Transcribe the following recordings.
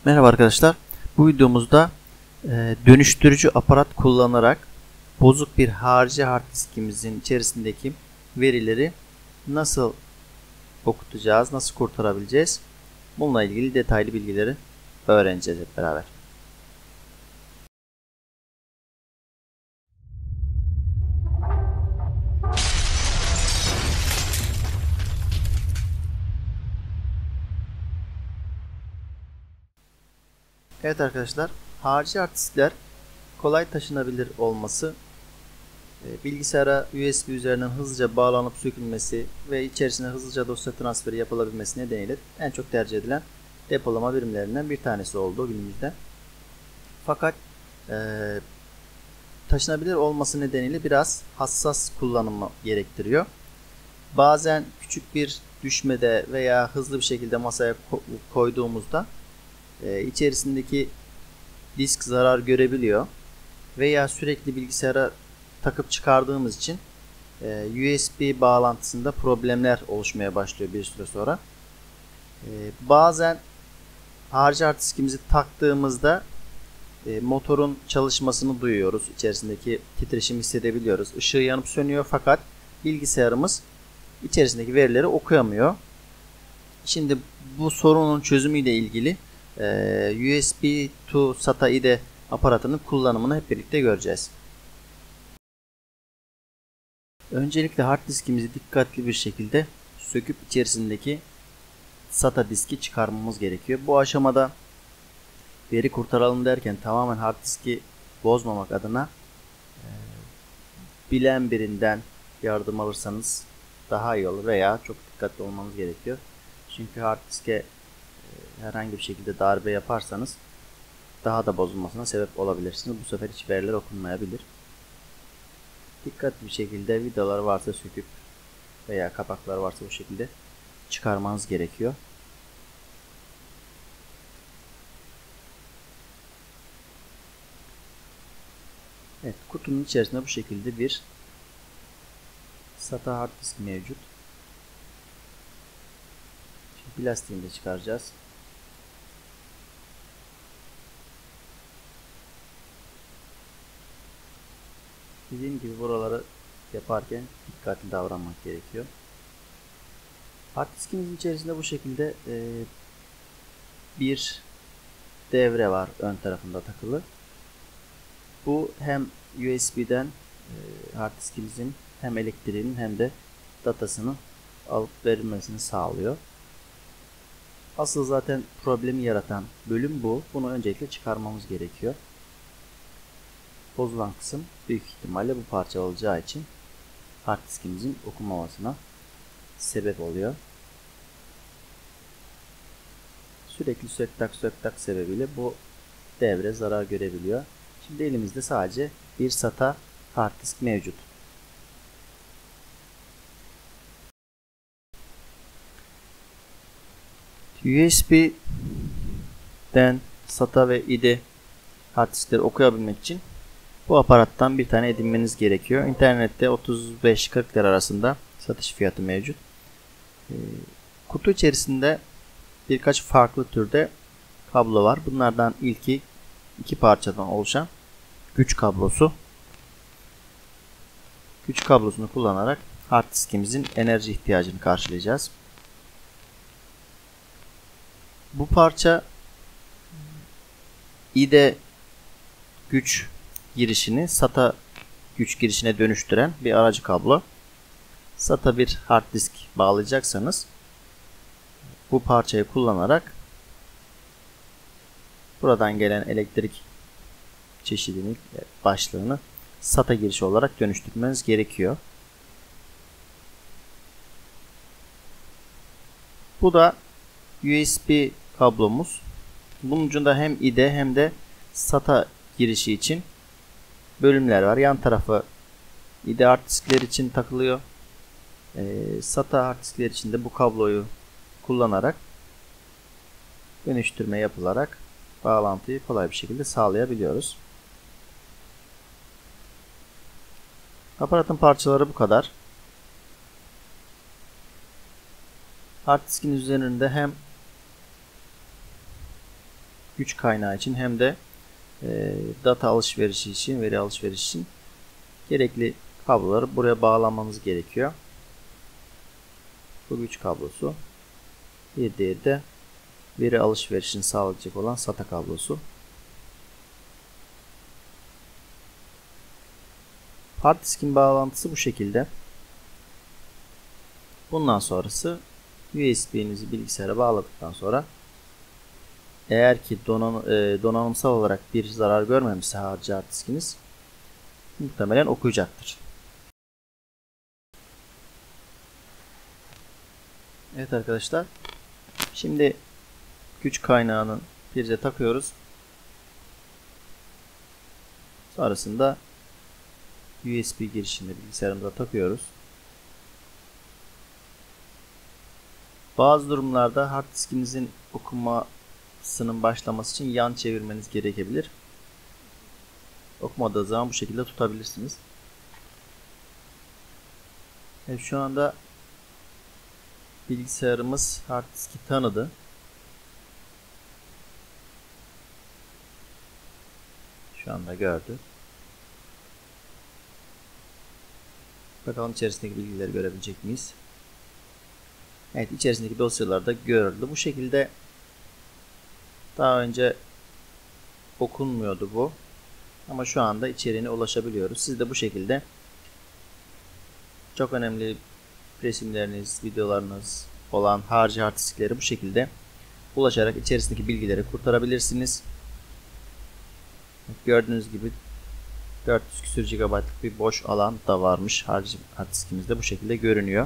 Merhaba arkadaşlar. Bu videomuzda dönüştürücü aparat kullanarak bozuk bir harici hard diskimizin içerisindeki verileri nasıl okutacağız, nasıl kurtarabileceğiz? Bununla ilgili detaylı bilgileri öğreneceğiz hep beraber. Evet arkadaşlar, harici hard diskler kolay taşınabilir olması, bilgisayara USB üzerinden hızlıca bağlanıp sökülmesi ve içerisine hızlıca dosya transferi yapılabilmesi nedeniyle en çok tercih edilen depolama birimlerinden bir tanesi oldu günümüzde. Fakat taşınabilir olması nedeniyle biraz hassas kullanımı gerektiriyor. Bazen küçük bir düşmede veya hızlı bir şekilde masaya koyduğumuzda içerisindeki disk zarar görebiliyor veya sürekli bilgisayara takıp çıkardığımız için USB bağlantısında problemler oluşmaya başlıyor bir süre sonra. Bazen harici hard diskimizi taktığımızda motorun çalışmasını duyuyoruz. İçerisindeki titreşimi hissedebiliyoruz. Işığı yanıp sönüyor fakat bilgisayarımız içerisindeki verileri okuyamıyor. Şimdi bu sorunun çözümüyle ilgili USB to SATA IDE aparatının kullanımını hep birlikte göreceğiz. Öncelikle hard diskimizi dikkatli bir şekilde söküp içerisindeki SATA diski çıkarmamız gerekiyor. Bu aşamada veri kurtaralım derken tamamen hard diski bozmamak adına bilen birinden yardım alırsanız daha iyi olur veya çok dikkatli olmanız gerekiyor. Çünkü hard diske herhangi bir şekilde darbe yaparsanız daha da bozulmasına sebep olabilirsiniz. Bu sefer hiç veriler okunmayabilir. Dikkatli bir şekilde vidalar varsa söküp veya kapaklar varsa bu şekilde çıkarmanız gerekiyor. Evet, kutunun içerisinde bu şekilde bir SATA hard disk mevcut. Şimdi plastiğini de çıkaracağız. Dediğim gibi buraları yaparken dikkatli davranmak gerekiyor. Hard diskimizin içerisinde bu şekilde bir devre var ön tarafında takılı. Bu hem USB'den hard diskimizin hem elektriğinin hem de datasını alıp verilmesini sağlıyor. Asıl zaten problemi yaratan bölüm bu. Bunu öncelikle çıkarmamız gerekiyor. Bozulan kısım büyük ihtimalle bu parça olacağı için hard diskimizin okunmamasına sebep oluyor. Sürekli sök tak sebebiyle bu devre zarar görebiliyor. Şimdi elimizde sadece bir SATA hard disk mevcut. USB'den SATA ve IDE hard diskleri okuyabilmek için bu aparattan bir tane edinmeniz gerekiyor. İnternette 35-40 lira arasında satış fiyatı mevcut. Kutu içerisinde birkaç farklı türde kablo var. Bunlardan ilki iki parçadan oluşan güç kablosu. Güç kablosunu kullanarak hard diskimizin enerji ihtiyacını karşılayacağız. Bu parça IDE güç girişini SATA güç girişine dönüştüren bir aracı kablo. SATA bir hard disk bağlayacaksanız bu parçayı kullanarak buradan gelen elektrik çeşidini, başlığını SATA girişi olarak dönüştürmeniz gerekiyor. Bu da USB kablomuz. Bunun ucunda hem IDE hem de SATA girişi için bölümler var. Yan tarafı IDE hard diskler için takılıyor. SATA hard diskler için de bu kabloyu kullanarak dönüştürme yapılarak bağlantıyı kolay bir şekilde sağlayabiliyoruz. Aparatın parçaları bu kadar. Hard diskin üzerinde hem güç kaynağı için hem de data alışverişi için, veri alışverişi için gerekli kabloları buraya bağlamamız gerekiyor. Bu güç kablosu. Bir diğeri de veri alışverişini sağlayacak olan SATA kablosu. Hard diskin bağlantısı bu şekilde. Bundan sonrası USB'nizi bilgisayara bağladıktan sonra eğer ki donanımsal olarak bir zarar görmemişse hard diskiniz muhtemelen okuyacaktır. Evet arkadaşlar. Şimdi güç kaynağını prize takıyoruz. Sonrasında USB girişini bilgisayarımıza takıyoruz. Bazı durumlarda hard diskinizin okumasının başlaması için yan çevirmeniz gerekebilir. Okumadığı zaman bu şekilde tutabilirsiniz. Evet, şu anda bilgisayarımız hard diski tanıdı. Şu anda gördü. Bakalım içerisindeki bilgileri görebilecek miyiz? Evet, içerisindeki dosyalar da görüldü. Bu şekilde daha önce okunmuyordu bu. Ama şu anda içeriğine ulaşabiliyoruz. Siz de bu şekilde çok önemli resimleriniz, videolarınız olan hard diskleri bu şekilde ulaşarak içerisindeki bilgileri kurtarabilirsiniz. Gördüğünüz gibi 400 küsur GB'lık bir boş alan da varmış hard diskimizde, bu şekilde görünüyor.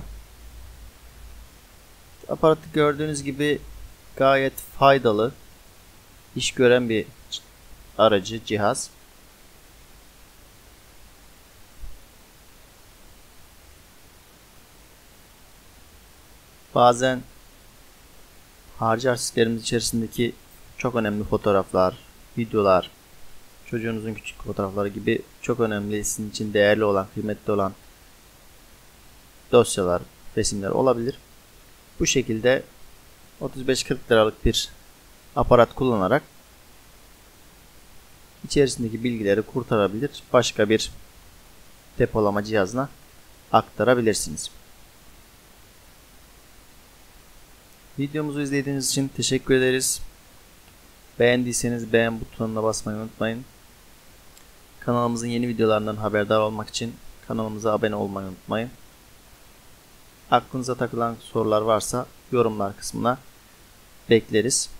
Aparatı gördüğünüz gibi gayet faydalı, iş gören bir cihaz. Bazen hard disklerimiz içerisindeki çok önemli fotoğraflar, videolar, çocuğunuzun küçük fotoğrafları gibi çok önemli, sizin için değerli olan, kıymetli olan dosyalar, resimler olabilir. Bu şekilde 35-40 liralık bir aparat kullanarak içerisindeki bilgileri kurtarabilir, başka bir depolama cihazına aktarabilirsiniz. Videomuzu izlediğiniz için teşekkür ederiz. Beğendiyseniz beğen butonuna basmayı unutmayın. Kanalımızın yeni videolarından haberdar olmak için kanalımıza abone olmayı unutmayın. Aklınıza takılan sorular varsa yorumlar kısmına bekleriz.